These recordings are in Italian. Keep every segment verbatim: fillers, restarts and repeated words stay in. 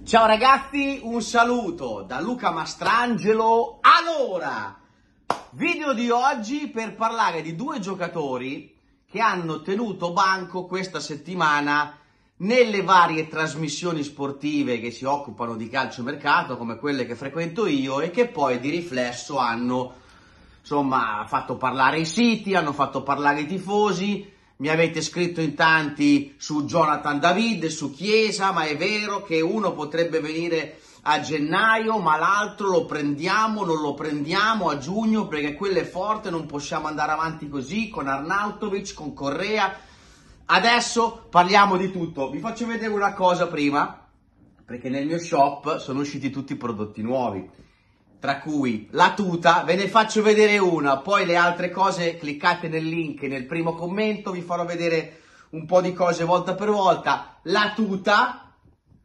Ciao ragazzi, un saluto da Luca Mastrangelo. Allora, video di oggi per parlare di due giocatori che hanno tenuto banco questa settimana nelle varie trasmissioni sportive che si occupano di calciomercato, come quelle che frequento io, e che poi di riflesso hanno, insomma, fatto parlare i siti, hanno fatto parlare i tifosi. Mi avete scritto in tanti su Jonathan David, su Chiesa, ma è vero che uno potrebbe venire a gennaio, ma l'altro lo prendiamo, non lo prendiamo a giugno perché quello è forte, non possiamo andare avanti così con Arnautovic, con Correa. Adesso parliamo di tutto. Vi faccio vedere una cosa prima, perché nel mio shop sono usciti tutti i prodotti nuovi, tra cui la tuta. Ve ne faccio vedere una, poi le altre cose cliccate nel link nel primo commento, vi farò vedere un po' di cose volta per volta. La tuta,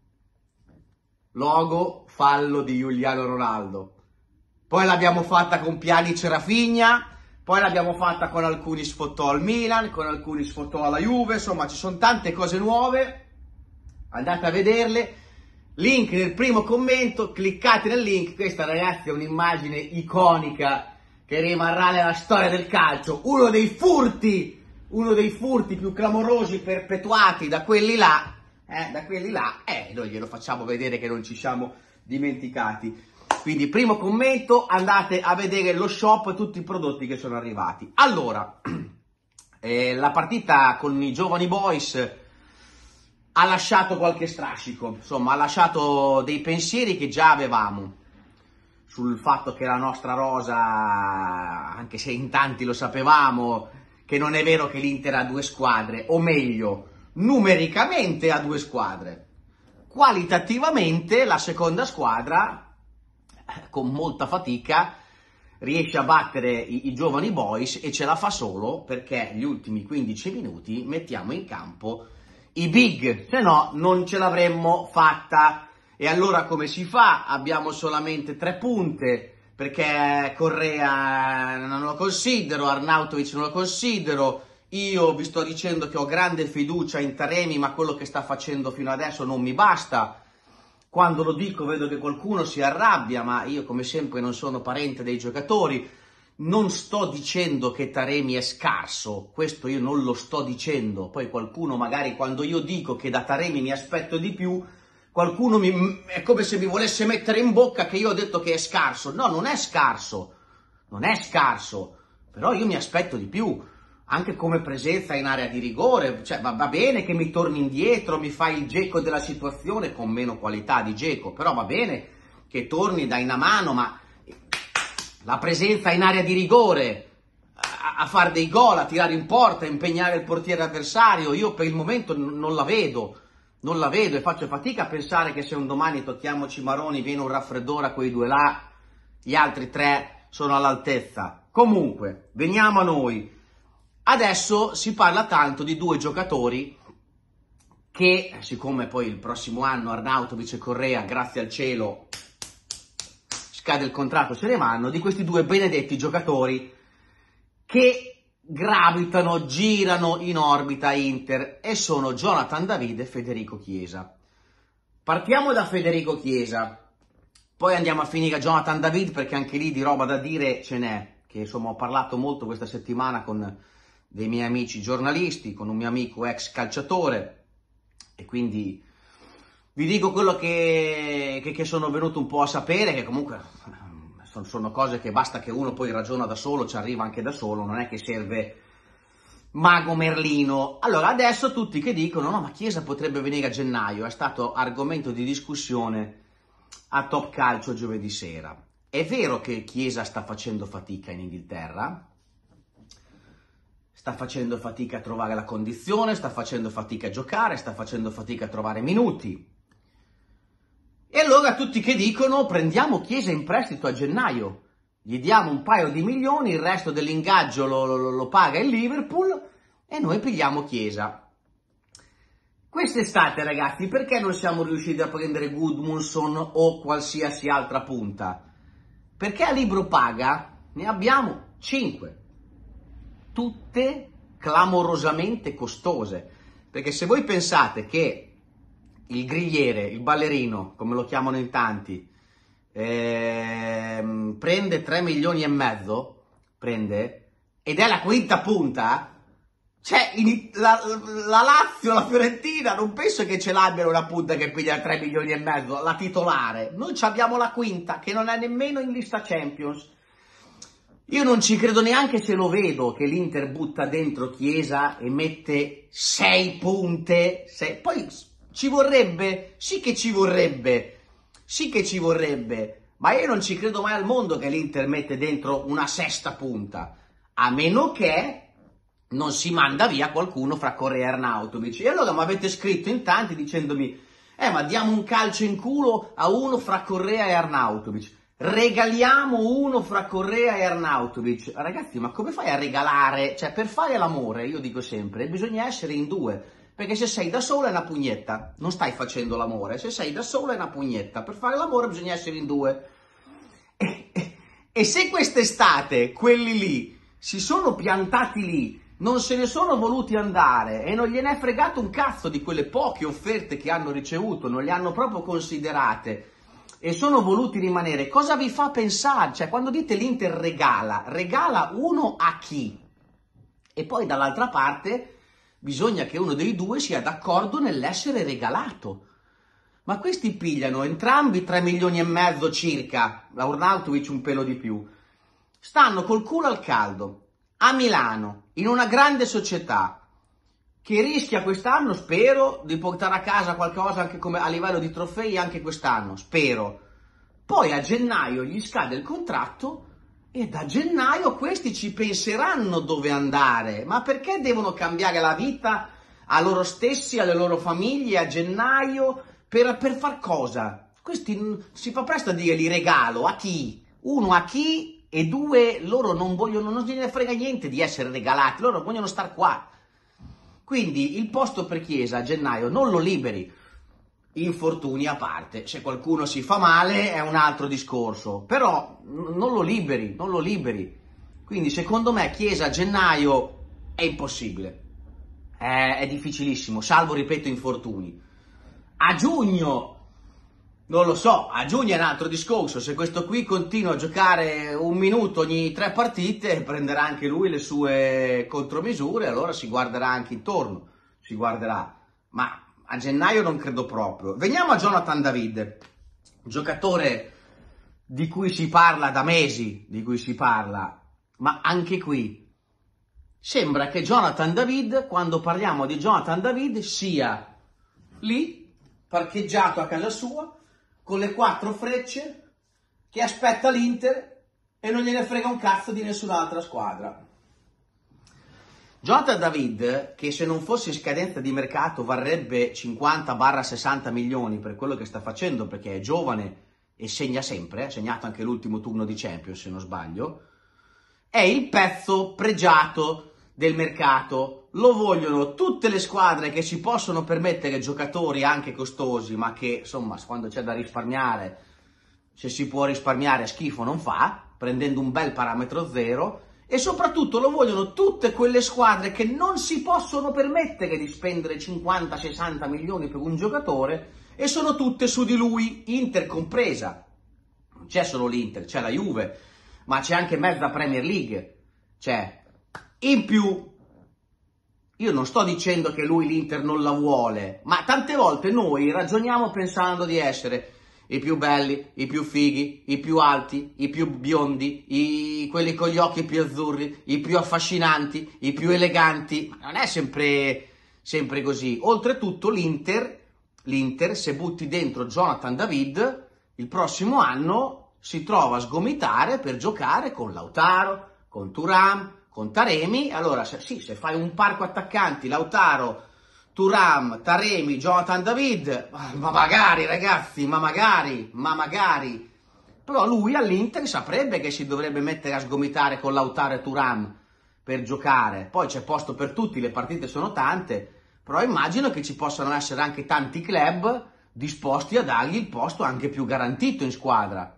logo fallo di Giuliano Ronaldo, poi l'abbiamo fatta con Pjanic e Rafinha, poi l'abbiamo fatta con alcuni sfottò al Milan, con alcuni sfottò alla Juve, insomma ci sono tante cose nuove, andate a vederle. Link nel primo commento, cliccate nel link. Questa, ragazzi, è un'immagine iconica che rimarrà nella storia del calcio. Uno dei furti, uno dei furti più clamorosi perpetuati da quelli là, eh, da quelli là, eh, noi glielo facciamo vedere che non ci siamo dimenticati. Quindi, primo commento, andate a vedere lo shop e tutti i prodotti che sono arrivati. Allora, eh, la partita con i giovani boys ha lasciato qualche strascico, insomma ha lasciato dei pensieri che già avevamo sul fatto che la nostra rosa, anche se in tanti lo sapevamo, che non è vero che l'Inter ha due squadre, o meglio, numericamente ha due squadre. Qualitativamente la seconda squadra, con molta fatica, riesce a battere i, i giovani boys e ce la fa solo perché gli ultimi quindici minuti mettiamo in campo i big, se no non ce l'avremmo fatta. E allora come si fa? Abbiamo solamente tre punte, perché Correa non lo considero, Arnautovic non lo considero, io vi sto dicendo che ho grande fiducia in Taremi, ma quello che sta facendo fino adesso non mi basta. Quando lo dico vedo che qualcuno si arrabbia, ma io come sempre non sono parente dei giocatori. Non sto dicendo che Taremi è scarso, questo io non lo sto dicendo. Poi qualcuno magari, quando io dico che da Taremi mi aspetto di più, qualcuno mi, è come se mi volesse mettere in bocca che io ho detto che è scarso. No, non è scarso, non è scarso, però io mi aspetto di più, anche come presenza in area di rigore. Cioè va, va bene che mi torni indietro, mi fai il Dzeko della situazione con meno qualità di Dzeko, però va bene che torni, dai una mano, ma la presenza in area di rigore, a, a fare dei gol, a tirare in porta, a impegnare il portiere avversario, io per il momento n- non la vedo, non la vedo e faccio fatica a pensare che se un domani tocchiamo Cimarroni, viene un raffreddore a quei due là, gli altri tre sono all'altezza. Comunque, veniamo a noi. Adesso si parla tanto di due giocatori che, siccome poi il prossimo anno Arnautovic e Correa, grazie al cielo, cade il contratto, se ne vanno, di questi due benedetti giocatori che gravitano, girano in orbita Inter, e sono Jonathan David e Federico Chiesa. Partiamo da Federico Chiesa, poi andiamo a finire a Jonathan David, perché anche lì di roba da dire ce n'è, che insomma ho parlato molto questa settimana con dei miei amici giornalisti, con un mio amico ex calciatore, e quindi vi dico quello che, che, che sono venuto un po' a sapere, che comunque sono, sono cose che basta che uno poi ragiona da solo, ci arriva anche da solo, non è che serve mago Merlino. Allora, adesso tutti che dicono, no, ma Chiesa potrebbe venire a gennaio, è stato argomento di discussione a Top Calcio giovedì sera. È vero che Chiesa sta facendo fatica in Inghilterra, sta facendo fatica a trovare la condizione, sta facendo fatica a giocare, sta facendo fatica a trovare minuti. E allora tutti che dicono, prendiamo Chiesa in prestito a gennaio, gli diamo un paio di milioni, il resto dell'ingaggio lo, lo, lo paga il Liverpool e noi pigliamo Chiesa. Quest'estate, ragazzi, perché non siamo riusciti a prendere Gudmundsson o qualsiasi altra punta? Perché a libro paga ne abbiamo cinque, tutte clamorosamente costose. Perché se voi pensate che il grigliere, il ballerino, come lo chiamano in tanti, ehm, prende tre milioni e mezzo, prende, ed è la quinta punta, cioè in, la, la Lazio, la Fiorentina, non penso che ce l'abbiano una punta che piglia tre milioni e mezzo, la titolare. Noi abbiamo la quinta, che non è nemmeno in lista Champions. Io non ci credo neanche se lo vedo che l'Inter butta dentro Chiesa e mette sei punte. Sei... Poi ci vorrebbe, sì che ci vorrebbe, sì che ci vorrebbe, ma io non ci credo mai al mondo che l'Inter mette dentro una sesta punta, a meno che non si manda via qualcuno fra Correa e Arnautovic. E allora mi avete scritto in tanti dicendomi, eh ma diamo un calcio in culo a uno fra Correa e Arnautovic. Regaliamo uno fra Correa e Arnautovic. Ragazzi, ma come fai a regalare? Cioè, per fare l'amore, io dico sempre, bisogna essere in due, perché se sei da solo è una pugnetta, non stai facendo l'amore. Se sei da solo è una pugnetta, per fare l'amore bisogna essere in due. E, e, e se quest'estate quelli lì si sono piantati lì, non se ne sono voluti andare e non gliene è fregato un cazzo di quelle poche offerte che hanno ricevuto, non le hanno proprio considerate e sono voluti rimanere, cosa vi fa pensare? Cioè, quando dite l'Inter regala, regala uno a chi? E poi dall'altra parte bisogna che uno dei due sia d'accordo nell'essere regalato. Ma questi pigliano entrambi tre milioni e mezzo circa, Arnautovic un pelo di più, stanno col culo al caldo, a Milano, in una grande società, che rischia quest'anno, spero, di portare a casa qualcosa anche come a livello di trofei anche quest'anno, spero. Poi a gennaio gli scade il contratto e da gennaio questi ci penseranno dove andare. Ma perché devono cambiare la vita a loro stessi, alle loro famiglie, a gennaio, per, per far cosa? Questi si fa presto a dire li regalo, a chi? Uno a chi e due loro non vogliono, non gliene frega niente di essere regalati, loro vogliono star qua. Quindi il posto per Chiesa a gennaio non lo liberi, infortuni a parte, se qualcuno si fa male è un altro discorso, però non lo liberi, non lo liberi. Quindi secondo me Chiesa a gennaio è impossibile, è, è difficilissimo, salvo, ripeto, infortuni. A giugno, non lo so, a giugno è un altro discorso, se questo qui continua a giocare un minuto ogni tre partite prenderà anche lui le sue contromisure, allora si guarderà anche intorno, si guarderà, ma a gennaio non credo proprio. Veniamo a Jonathan David, giocatore di cui si parla da mesi, di cui si parla, ma anche qui sembra che Jonathan David, quando parliamo di Jonathan David, sia lì, parcheggiato a casa sua, con le quattro frecce, che aspetta l'Inter e non gliene frega un cazzo di nessun'altra squadra. Jonathan David, che se non fosse in scadenza di mercato varrebbe cinquanta sessanta milioni per quello che sta facendo, perché è giovane e segna sempre, ha segnato anche l'ultimo turno di Champions se non sbaglio, è il pezzo pregiato del mercato. Lo vogliono tutte le squadre che si possono permettere giocatori anche costosi, ma che insomma quando c'è da risparmiare, se si può risparmiare schifo non fa, prendendo un bel parametro zero. E soprattutto lo vogliono tutte quelle squadre che non si possono permettere di spendere cinquanta sessanta milioni per un giocatore e sono tutte su di lui, Inter compresa. Non c'è solo l'Inter, c'è la Juve, ma c'è anche mezza Premier League. C'è. In più, io non sto dicendo che lui l'Inter non la vuole, ma tante volte noi ragioniamo pensando di essere i più belli, i più fighi, i più alti, i più biondi, i, quelli con gli occhi più azzurri, i più affascinanti, i più eleganti. Ma non è sempre, sempre così. Oltretutto l'Inter, l'Inter, se butti dentro Jonathan David, il prossimo anno si trova a sgomitare per giocare con Lautaro, con Thuram, con Taremi. Allora se, sì, se fai un parco attaccanti, Lautaro, Thuram, Taremi, Jonathan David, ma magari ragazzi, ma magari, ma magari. Però lui all'Inter saprebbe che si dovrebbe mettere a sgomitare con Lautaro e Thuram per giocare. Poi c'è posto per tutti, le partite sono tante, però immagino che ci possano essere anche tanti club disposti a dargli il posto anche più garantito in squadra.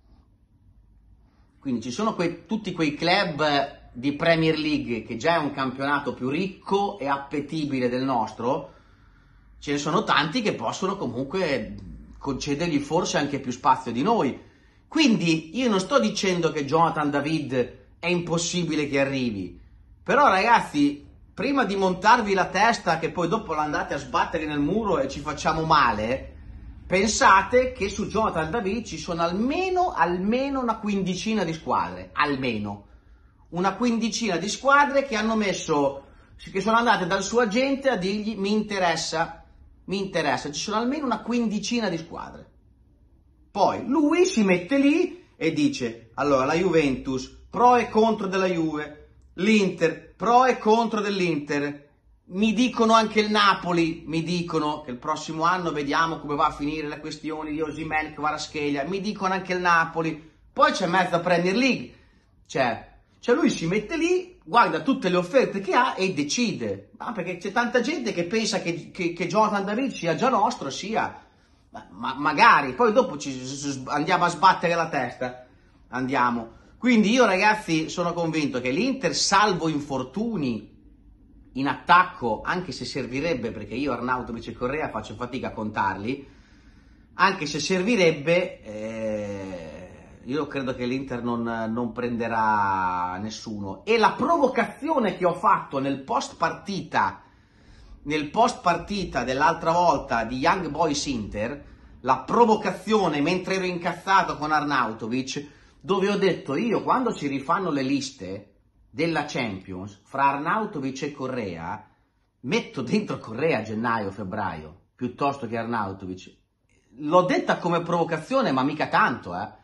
Quindi ci sono quei, tutti quei club di Premier League, che già è un campionato più ricco e appetibile del nostro, ce ne sono tanti che possono comunque concedergli forse anche più spazio di noi. Quindi io non sto dicendo che Jonathan David è impossibile che arrivi, però ragazzi, prima di montarvi la testa che poi dopo l'andate a sbattere nel muro e ci facciamo male, pensate che su Jonathan David ci sono almeno, almeno una quindicina di squadre, almeno una quindicina di squadre che hanno messo, che sono andate dal suo agente a dirgli mi interessa, mi interessa, ci sono almeno una quindicina di squadre. Poi lui si mette lì e dice, allora la Juventus, pro e contro della Juve, l'Inter, pro e contro dell'Inter, mi dicono anche il Napoli, mi dicono che il prossimo anno vediamo come va a finire le questioni di Osimhen, Kvaratskhelia, mi dicono anche il Napoli, poi c'è mezza Premier League, cioè, cioè lui si mette lì, guarda tutte le offerte che ha e decide, ma perché c'è tanta gente che pensa che, che, che Jonathan David sia già nostro, sia, ma, ma magari, poi dopo ci andiamo a sbattere la testa, andiamo. Quindi io ragazzi sono convinto che l'Inter, salvo infortuni in attacco, anche se servirebbe, perché io Arnautovic e Correa faccio fatica a contarli, anche se servirebbe, eh, io credo che l'Inter non, non prenderà nessuno. E la provocazione che ho fatto nel post partita, nel post partita dell'altra volta di Young Boys Inter, la provocazione mentre ero incazzato con Arnautovic, dove ho detto io quando ci rifanno le liste della Champions fra Arnautovic e Correa metto dentro Correa a gennaio-febbraio piuttosto che Arnautovic. L'ho detta come provocazione, ma mica tanto, eh.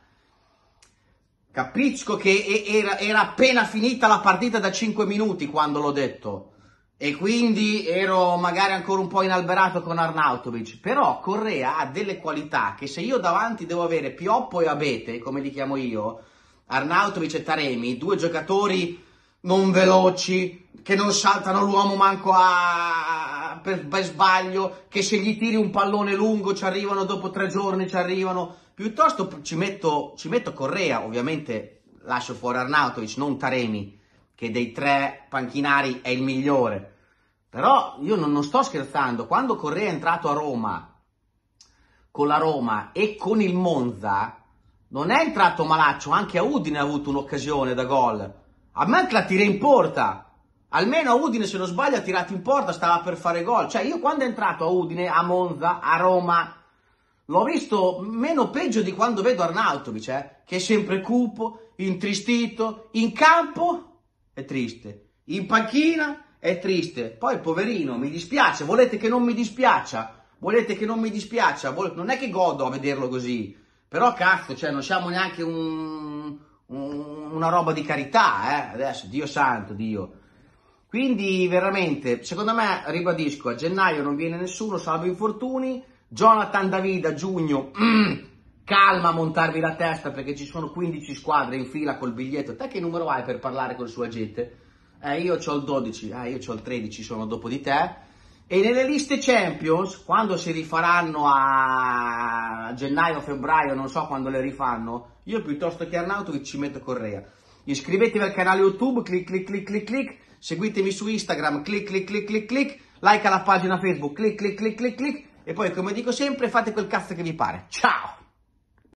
Capisco che era, era appena finita la partita da cinque minuti quando l'ho detto e quindi ero magari ancora un po' inalberato con Arnautovic, però Correa ha delle qualità che se io davanti devo avere Pioppo e Abete, come li chiamo io, Arnautovic e Taremi, due giocatori non veloci, che non saltano l'uomo manco a, per, per sbaglio, che se gli tiri un pallone lungo ci arrivano dopo tre giorni, ci arrivano, piuttosto ci metto, ci metto Correa, ovviamente lascio fuori Arnautovic, non Taremi, che dei tre panchinari è il migliore, però io non, non sto scherzando, quando Correa è entrato a Roma, con la Roma e con il Monza, non è entrato malaccio, anche a Udine ha avuto un'occasione da gol, a me la tira in porta, almeno a Udine se non sbaglio ha tirato in porta, stava per fare gol, cioè io quando è entrato a Udine, a Monza, a Roma, l'ho visto meno peggio di quando vedo Arnautovic, eh, che è sempre cupo, intristito, in campo è triste, in panchina è triste, poi poverino, mi dispiace, volete che non mi dispiaccia, volete che non mi dispiaccia, Vol- non è che godo a vederlo così, però cazzo, cioè non siamo neanche un, un, una roba di carità, eh, adesso, Dio santo, Dio. Quindi veramente, secondo me, ribadisco, a gennaio non viene nessuno, salvo infortuni, Jonathan David a giugno, mm, calma a montarvi la testa perché ci sono quindici squadre in fila col biglietto, te che numero hai per parlare col suo agente? Eh, io c'ho il dodici, eh, io c'ho il tredici, sono dopo di te. E nelle liste Champions, quando si rifaranno a gennaio-febbraio, non so quando le rifanno, io piuttosto che Arnautovic ci metto Correa. Iscrivetevi al canale YouTube, clic clic clic clic clic, seguitemi su Instagram, clic clic clic clic clic, like alla pagina Facebook, clic clic clic clic clic, e poi come dico sempre fate quel cazzo che vi pare. Ciao!